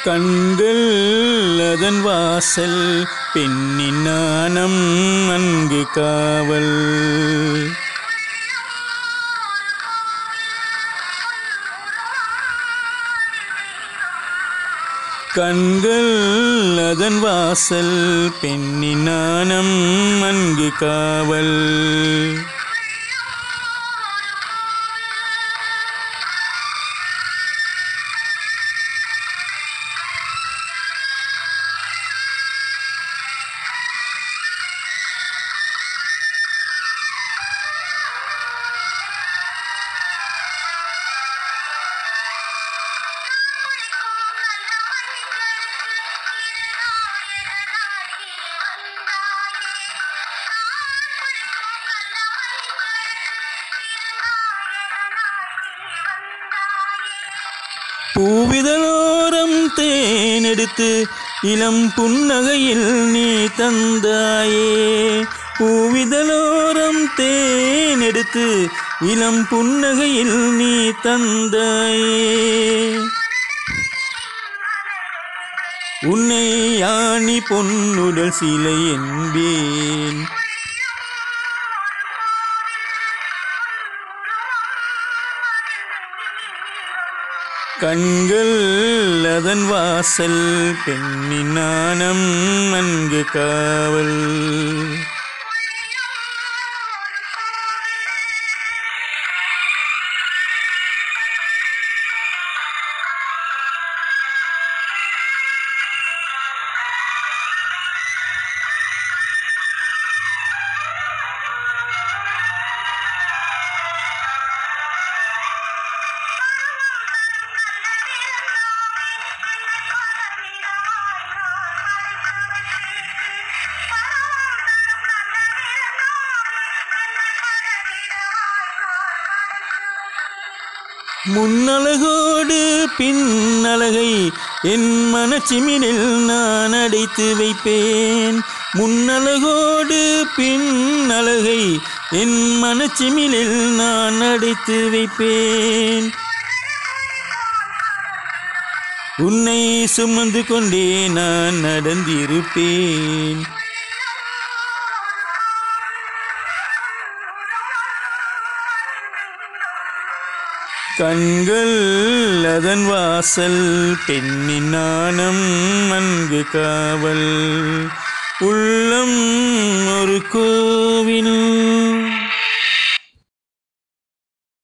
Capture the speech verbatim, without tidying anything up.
கண்கள் அதன் வாசல், பெண்ணின் நாணம் அங்கு காவல். கண்கள் அதன் வாசல், பெண்ணின் நாணம் அங்கு காவல். பூவிதழோரம் தேனெடுத்து இளம் புன்னகையில் நீ தந்தாயே. பூவிதழோரம் தேனெடுத்து இளம் புன்னகையில் நீ தந்தாயே. உன்னை யானி பொன்னுடல் சிலை என்பேன். கண்கள் அதன் வாசல், பெண்ணின் நாணம் அங்கு காவல். முன்னழகோடு பின்னழகை என் மனச்சிமிழில் நான் அடைத்து வைப்பேன். முன்னழகோடு பின்னழகை என் மனச்சிமிழில் நான் அடைத்து வைப்பேன். உன்னை சுமந்து கொண்டே நான் நடந்திருப்பேன். கண்கள் அதன் வாசல், பெண்ணின் நாணம் அங்கு காவல். உள்ளம் ஒரு கோ